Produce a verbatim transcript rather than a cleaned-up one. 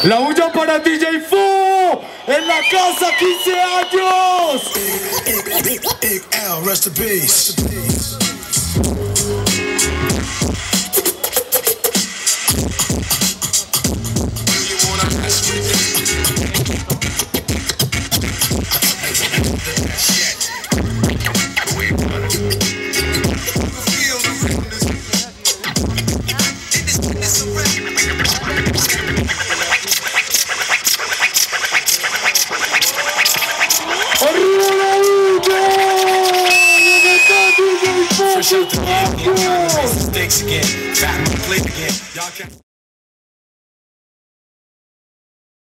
La bulla para D J Fu en la casa, quince años. Rest in peace. ¡Arriba la bulla! Mistakes again, fat plate again. Y'all can